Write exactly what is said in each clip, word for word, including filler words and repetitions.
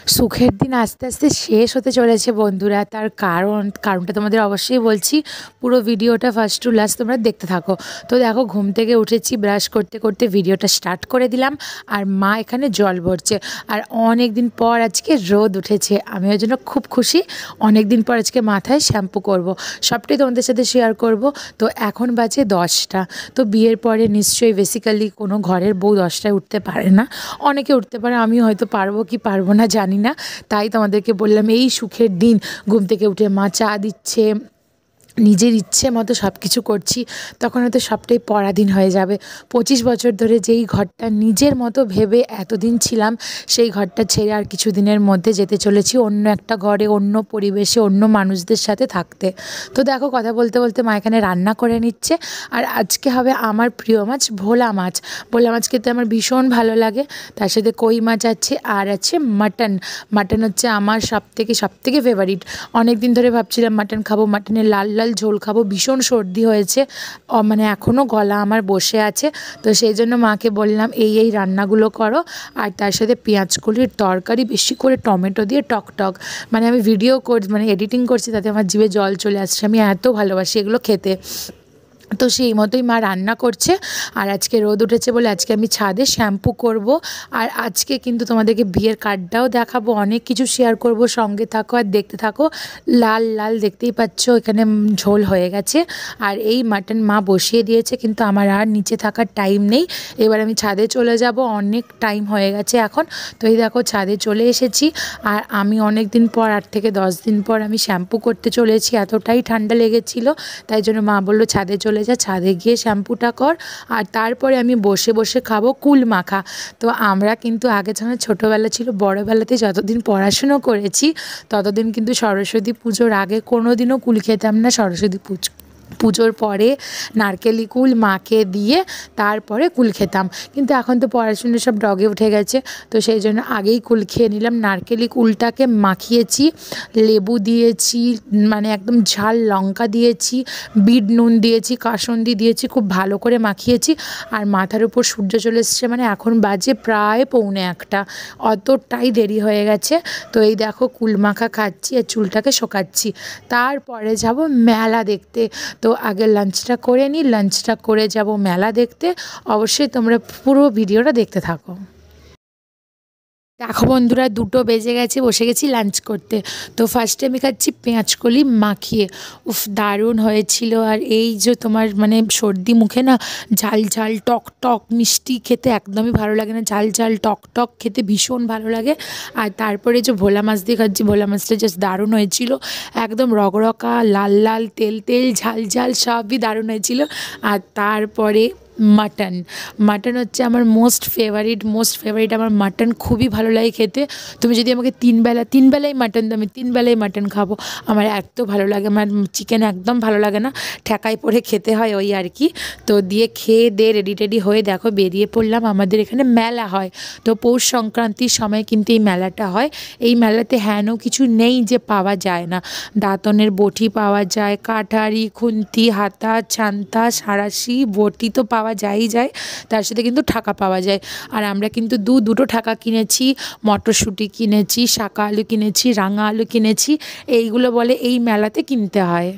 সুখের দিন আস্তে আস্তে শেষ হতে চলেছে বন্ধুরা। তার কারণ কারণটা তোমাদের অবশ্যই বলছি, পুরো ভিডিওটা ফার্স্ট টু লাস্ট তোমরা দেখতে থাকো। তো দেখো, ঘুম থেকে উঠেছি, ব্রাশ করতে করতে ভিডিওটা স্টার্ট করে দিলাম, আর মা এখানে জল ভরছে। আর অনেক দিন পর আজকে রোদ উঠেছে, আমি ওই জন্য খুব খুশি। অনেক দিন পর আজকে মাথায় শ্যাম্পু করব, সবটাই তোমাদের সাথে শেয়ার করব। তো এখন বাজে দশটা। তো বিয়ের পরে নিশ্চয়ই বেসিক্যালি কোনো ঘরের বউ দশটায় উঠতে পারে না, অনেকে উঠতে পারে, আমি হয়তো পারবো কি পারবো না জানি না। তাই তোমাদেরকে বললাম, এই সুখের দিন ঘুম থেকে উঠে মা চা দিচ্ছে, নিজের ইচ্ছে মতো সব কিছু করছি, তখন হয়তো সবটাই পরাধীন হয়ে যাবে। পঁচিশ বছর ধরে যেই ঘরটা নিজের মতো ভেবে এতদিন ছিলাম, সেই ঘরটা ছেড়ে আর কিছু দিনের মধ্যে যেতে চলেছি অন্য একটা ঘরে, অন্য পরিবেশে, অন্য মানুষদের সাথে থাকতে। তো দেখো, কথা বলতে বলতে মা এখানে রান্না করে নিচ্ছে। আর আজকে হবে আমার প্রিয় মাছ, ভোলা মাছ। ভোলা মাছ খেতে আমার ভীষণ ভালো লাগে। তার সাথে কই মাছ আছে, আর আছে মাটন। মাটন হচ্ছে আমার সব থেকে সব থেকে ফেভারিট। অনেক দিন ধরে ভাবছিলাম মাটন খাবো, মাটনের লাল লাল ঝোল খাবো। ভীষণ সর্দি হয়েছে, মানে এখনও গলা আমার বসে আছে। তো সেই জন্য মাকে বললাম, এই এই রান্নাগুলো করো, আর তার সাথে পেঁয়াজকলির তরকারি, বেশি করে টমেটো দিয়ে টক টক। মানে আমি ভিডিও কর মানে এডিটিং করছি, তাতে আমার জিভে জল চলে আসছে, আমি এত ভালোবাসি এগুলো খেতে। তো সেই মতোই মা রান্না করছে। আর আজকে রোদ উঠেছে বলে আজকে আমি ছাদে শ্যাম্পু করব। আর আজকে কিন্তু তোমাদেরকে বিয়ের কার্ডটাও দেখাবো, অনেক কিছু শেয়ার করব, সঙ্গে থাকো আর দেখতে থাকো। লাল লাল দেখতেই পাচ্ছ, এখানে ঝোল হয়ে গেছে। আর এই মাটন মা বসিয়ে দিয়েছে, কিন্তু আমার আর নিচে থাকার টাইম নেই। এবার আমি ছাদে চলে যাব, অনেক টাইম হয়ে গেছে এখন। তো এই দেখো, ছাদে চলে এসেছি। আর আমি অনেক দিন পর, আট থেকে দশ দিন পর আমি শ্যাম্পু করতে চলেছি, এতটাই ঠান্ডা লেগেছিল। তাই জন্য মা বললো ছাদে চলে যা, ছাদে গিয়ে শ্যাম্পুটা কর, আর তারপরে আমি বসে বসে খাবো কুল মাখা। তো আমরা কিন্তু আগে যখন ছোটোবেলা ছিল, বড়োবেলাতে যতদিন পড়াশুনো করেছি, ততদিন কিন্তু সরস্বতী পুজোর আগে কোনো দিনও কুল খেতাম না। সরস্বতী পুজো পুজোর পরে নারকেলি কুল মাকে দিয়ে তারপরে কুল খেতাম। কিন্তু এখন তো পড়াশুনো সব ডগে উঠে গেছে, তো সেই জন্য আগেই কুল খেয়ে নিলাম। নারকেলি কুলটাকে মাখিয়েছি, লেবু দিয়েছি, মানে একদম ঝাল লঙ্কা দিয়েছি, বিট নুন দিয়েছি, কাসুন্দি দিয়েছি, খুব ভালো করে মাখিয়েছি। আর মাথার উপর সূর্য চলে এসছে, মানে এখন বাজে প্রায় পৌনে একটা, অতটাই দেরি হয়ে গেছে। তো এই দেখো, কুল মাখা খাচ্ছি আর চুলটাকে শোকাচ্ছি। তারপরে যাব মেলা দেখতে। তো আগে লাঞ্চটা করে নিই, লাঞ্চটা করে যাব মেলা দেখতে। অবশ্যই তোমরা পুরো ভিডিওটা দেখতে থাকো। দেখো বন্ধুরা, দুটো বেজে গেছে, বসে গেছি লাঞ্চ করতে। তো ফার্স্টে আমি খাচ্ছি পেঁয়াজকলি মাখিয়ে, উফ দারুণ হয়েছিল। আর এই যে তোমার মানে সর্দি মুখে না, ঝাল ঝাল টক টক মিষ্টি খেতে একদমই ভালো লাগে না, ঝাল ঝাল টক টক খেতে ভীষণ ভালো লাগে। আর তারপরে যে ভোলা মাছ দিয়ে খাচ্ছি, ভোলা মাছটা জাস্ট দারুণ হয়েছিল, একদম রগরকা, লাল লাল, তেল তেল, ঝাল ঝাল, সবই দারুণ হয়েছিল। আর তারপরে মাটন। মাটন হচ্ছে আমার মোস্ট ফেভারিট, মোস্ট ফেভারিট আমার মাটন খুবই ভালো লাগে খেতে। তুমি যদি আমাকে তিন বেলা তিন বেলায় মাটন দাও, আমি তিন বেলায় মাটন খাবো, আমার এত ভালো লাগে। আমার চিকেন একদম ভালো লাগে না, ঠেকায় পড়ে খেতে হয় ওই আর কি। তো দিয়ে খেয়ে দে রেডি টেডি হয়ে দেখো বেরিয়ে পড়লাম। আমাদের এখানে মেলা হয়, তো পৌষ সংক্রান্তির সময় কিন্তু এই মেলাটা হয়। এই মেলাতে হেনও কিছু নেই যে পাওয়া যায় না। দাঁতনের বটি পাওয়া যায়, কাঠারি, খুন্তি, হাতা, ছান্তা, সাঁড়াশি, বটি তো পাওয়া যাই যায়, তার সাথে কিন্তু ঠাকা পাওয়া যায়। আর আমরা কিন্তু দু দুটো ঠাকা কিনেছি, মটরশুঁটি কিনেছি, শাকা আলু কিনেছি, রাঙা আলু কিনেছি। এইগুলো বলে এই মেলাতে কিনতে হয়।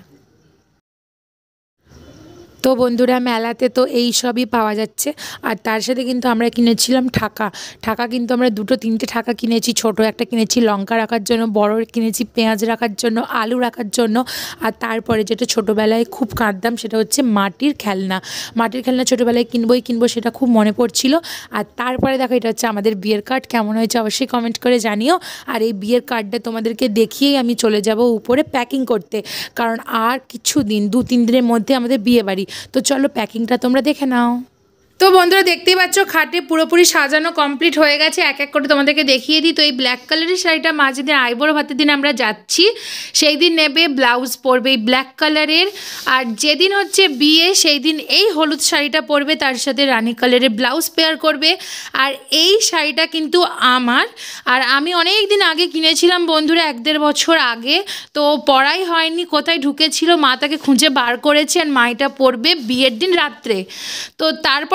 তো বন্ধুরা, মেলাতে তো এই সবই পাওয়া যাচ্ছে। আর তার সাথে কিন্তু আমরা কিনেছিলাম ঠাকা। ঠাকা কিন্তু আমরা দুটো তিনটে ঠাকা কিনেছি, ছোট একটা কিনেছি লঙ্কা রাখার জন্য, বড় কিনেছি পেঁয়াজ রাখার জন্য, আলু রাখার জন্য। আর তারপরে যেটা ছোটোবেলায় খুব কাঁদতাম, সেটা হচ্ছে মাটির খেলনা। মাটির খেলনা ছোটোবেলায় কিনবই কিনবো, সেটা খুব মনে পড়ছিল। আর তারপরে দেখো, এটা হচ্ছে আমাদের বিয়ের কার্ড। কেমন হয়েছে অবশ্যই কমেন্ট করে জানিও। আর এই বিয়ের কার্ডটা তোমাদেরকে দেখিয়েই আমি চলে যাব উপরে প্যাকিং করতে, কারণ আর কিছু দিন, দু তিন দিনের মধ্যে আমাদের বিয়ে বাড়ি। তো চলো প্যাকিংটা তোমরা দেখে নাও। তো বন্ধুরা, দেখতেই পাচ্ছ খাটে পুরোপুরি সাজানো কমপ্লিট হয়ে গেছে। এক এক করে তোমাদেরকে দেখিয়ে দিই। তো এই ব্ল্যাক কালারের শাড়িটা মা যেদিন আইবুড়ো ভাতের দিন আমরা যাচ্ছি, সেই দিন নেবে, ব্লাউজ পরবে এই ব্ল্যাক কালারের। আর যেদিন হচ্ছে বিয়ে, সেই দিন এই হলুদ শাড়িটা পরবে, তার সাথে রানী কালারের ব্লাউজ পেয়ার করবে। আর এই শাড়িটা কিন্তু আমার, আর আমি অনেক দিন আগে কিনেছিলাম বন্ধুরা, এক দেড় বছর আগে। তো পরাই হয়নি, কোথায় ঢুকেছিল, মা তাকে খুঁজে বার করেছে। আর মা এটা পরবে বিয়ের দিন রাত্রে। তো তারপরে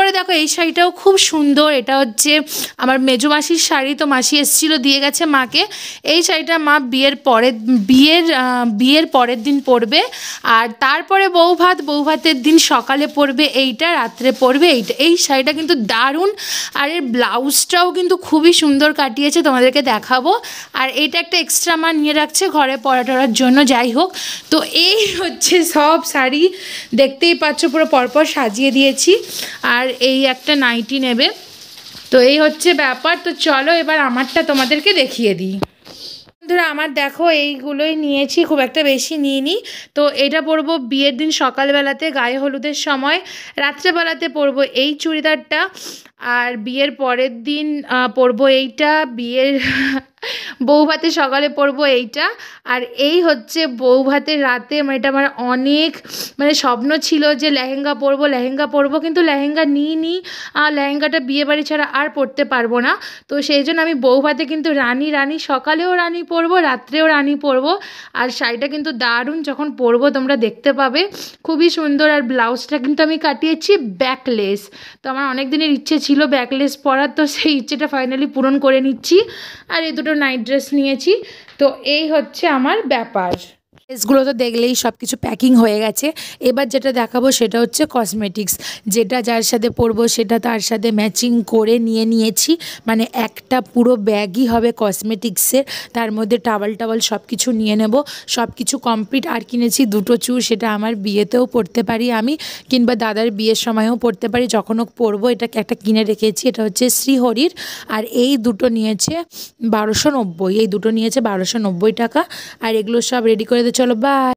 তারপরে দেখো এই শাড়িটাও খুব সুন্দর, এটা হচ্ছে আমার মেজো মাসির শাড়ি, তো মাসি এসেছিলো দিয়ে গেছে মাকে। এই শাড়িটা মা বিয়ের পরের বিয়ের বিয়ের পরের দিন পরবে, আর তারপরে বউ ভাত বউ ভাতের দিন সকালে পরবে এইটা, রাত্রে পরবে এইটা। এই শাড়িটা কিন্তু দারুণ, আর এর ব্লাউজটাও কিন্তু খুবই সুন্দর কাটিয়েছে, তোমাদেরকে দেখাবো। আর এইটা একটা এক্সট্রা মা নিয়ে রাখছে ঘরে পরা টরার জন্য, যাই হোক। তো এই হচ্ছে সব শাড়ি, দেখতেই পাচ্ছ পুরো পরপর সাজিয়ে দিয়েছি। আর এই একটা নাইটি নেবে, তো এই হচ্ছে ব্যাপার। তো চলো এবার আমারটা তোমাদেরকে দেখিয়ে দিই। বন্ধুরা আমার দেখো এইগুলোই নিয়েছি, খুব একটা বেশি নিইনি। তো এটা পরবো বিয়ের দিন সকালবেলাতে গায়ে হলুদের সময়, রাত্রেবেলাতে পরবো এই চুড়িদারটা, আর বিয়ের পরের দিন পরবো এইটা, বিয়ের বউ ভাতের সকালে পরবো এইটা। আর এই হচ্ছে বউ ভাতের রাতে, মানে এটা আমার অনেক মানে স্বপ্ন ছিল যে লেহেঙ্গা পরবো লেহেঙ্গা পরবো কিন্তু লেহেঙ্গা নিইনি, আর লেহেঙ্গাটা বিয়ে বাড়ি ছাড়া আর পরতে পারবো না। তো সেই জন্য আমি বউ ভাতে কিন্তু রানী রানী সকালেও রানী পরবো, রাত্রেও রানী পরবো। আর শাড়িটা কিন্তু দারুণ, যখন পরবো তোমরা দেখতে পাবে, খুবই সুন্দর। আর ব্লাউজটা কিন্তু আমি কাটিয়েছি ব্যাকলেস, তো আমার অনেক দিনের ইচ্ছে ছিল ব্যাকলেস পরার, তো সেই ইচ্ছেটা ফাইনালি পূরণ করে নিচ্ছি। আর এই দুটো নাইট ড্রেস নিয়েছি। তো এই হচ্ছে আমার ব্যাপার। ড্রেসগুলো তো দেখলেই সব কিছু প্যাকিং হয়ে গেছে। এবার যেটা দেখাবো সেটা হচ্ছে কসমেটিক্স, যেটা যার সাথে পরবো সেটা তার সাথে ম্যাচিং করে নিয়ে নিয়েছি। মানে একটা পুরো ব্যাগই হবে কসমেটিক্সের, তার মধ্যে টাওয়াল টাওয়াল সব কিছু নিয়ে নেব, সব কিছু কমপ্লিট। আর কিনেছি দুটো চুড়, সেটা আমার বিয়েতেও পরতে পারি আমি, কিংবা দাদার বিয়ের সময়ও পরতে পারি, যখনও পরবো। এটাকে একটা কিনে রেখেছি, এটা হচ্ছে শ্রীহরির। আর এই দুটো নিয়েছে বারোশো নব্বই এই দুটো নিয়েছে বারোশো নব্বই টাকা। আর এগুলো সব রেডি করে দিয়ে চলো বাই।